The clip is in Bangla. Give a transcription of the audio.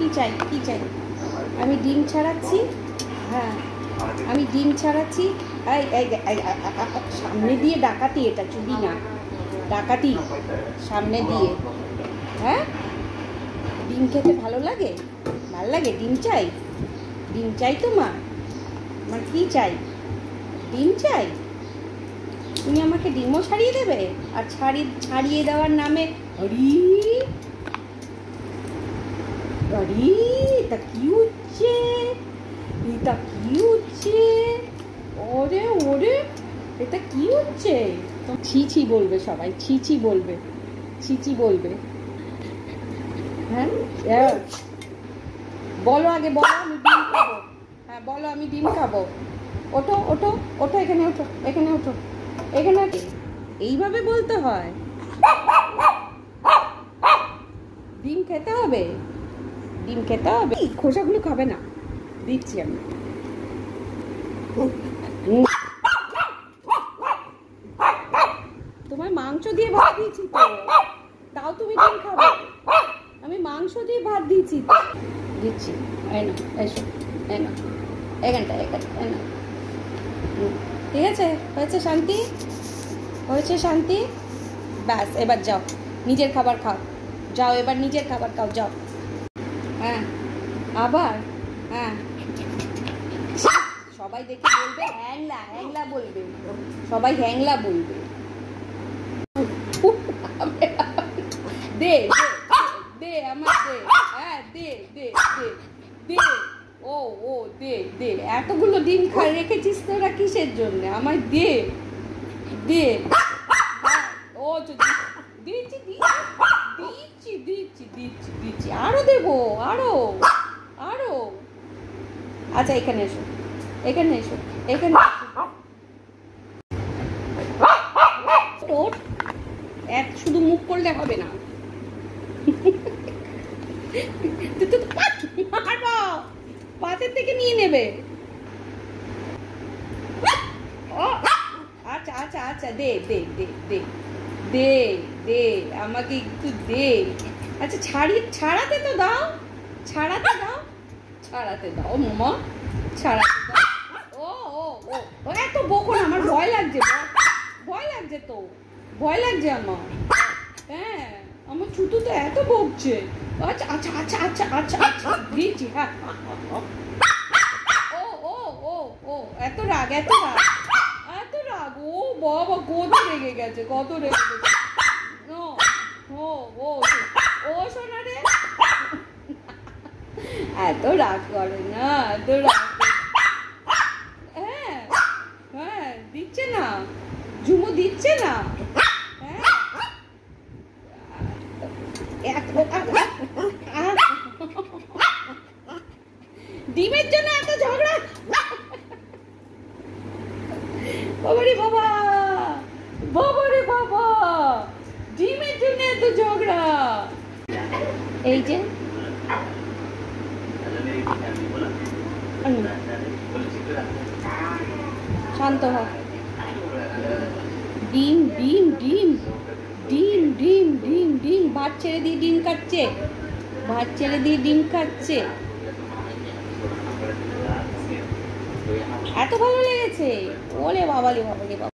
কি চাই কি চাই? আমি ডিম ছাড়াচ্ছি। হ্যাঁ, আমি ডিম ছাড়াচ্ছি। সামনে দিয়ে ডাকাতি, এটা চুরি না, ডাকাতি সামনে দিয়ে। হ্যাঁ, ডিম খেতে ভালো লাগে? ভালো লাগে? ডিম চাই, ডিম চাই তোমার? আমার কি চাই? ডিম চাই? তুমি আমাকে ডিমও ছাড়িয়ে দেবে? আর ছাড়িয়ে দেওয়ার নামে হরি হরি, এটা কি হচ্ছে? এটা কি হচ্ছে? ওরে ওরে, এটা কি হচ্ছে? ছি ছি বলবে সবাই, ছি ছি বলবে, ছি ছি বলবে। হ্যাঁ, বলো আগে, বলো আমি ডিম খাবো। হ্যাঁ বলো, আমি ডিম খাবো। ওঠো ওঠো ওঠো, এখানে ওঠো, এখানে ওঠো, এখানে। এইভাবে বলতে হয়? ডিম খেতে হবে, ডিম খেতে হবে। খোসাগুলো খাবে না, দিচ্ছি আমি। তোমার মাংস দিয়ে ভাত দিয়েছি তো, তাও তুমি ডিম খাবে? আমি মাংস দিয়ে ভাত দিয়েছি তো, দিচ্ছি। এনো, এসো, এনো, এখানটা এখানটা, এনো। ঠিক আছে, হয়েছে শান্তি, হয়েছে শান্তি। ব্যাস, এবার যাও, নিজের খাবার খাও। যাও এবার নিজের খাবার খাও, যাও। হ্যাঁ, আবার? হ্যাঁ, সবাই দেখে বলবে হ্যাংলা, হ্যাংলা বলবে, সবাই হ্যাংলা বলবে। দে দে আমার, দে। হ্যাঁ, দে দে দে দে। ও ও, দে দে। এতগুলো ডিম রেখেছিস তোরা কিসের জন্য? আমায় দে দে। ও দিচ্ছি দিচ্ছি দিচ্ছি দিচ্ছি দিচ্ছি, আরো দেবো, আরো আরো। আচ্ছা এখানে এসো, এখানে এসো, এখানে এসো। এক শুধু মুখ করলে হবে না, পাতের থেকে নিয়ে নেবে। আচ্ছা আচ্ছা আচ্ছা, দে দে দে দে দে দে, আমাকে একটু দে। আচ্ছা ছাড়াতে তো দাও, ছাড়াতে দাও, ছাড়াতে দাও মামা, ছাড়াতে দাও। ও ও ও, এত বকো না, আমার ভয় লাগছে, ভয় লাগছে তো, ভয় লাগছে আমার। হ্যাঁ, আমার ছুতু তো এত বকছে। আচ্ছা আচ্ছা আচ্ছা আচ্ছা আচ্ছা আচ্ছা, দিয়েছি। হ্যাঁ, ও ও ও ও, এত রাগ, এত রাগ, এত রাগ। ও বাবা, কত রেগে গেছে, কত রেগে গেছে। ও ও ও ও, শোনা রে, এত রাগ করে না, এত রাগ। হ্যাঁ হ্যাঁ, দিচ্ছে না, ঝুমু দিচ্ছে না। ডিমের জন্য এত ঝগড়া? বাবারে বাবা, বাবারে বাবা, ডিমের জন্য এত ঝগড়া। এই যে শান্ত হ। ডিম ডিম ডিম ডিম ডিম ডিম ডিম, ভাত ছেড়ে দিয়ে ডিম খাচ্ছে, ভাত ছেড়ে দিয়ে ডিম খাচ্ছে। এত ভালো লেগেছে? ওরে বাবালে বাবালে বাবা।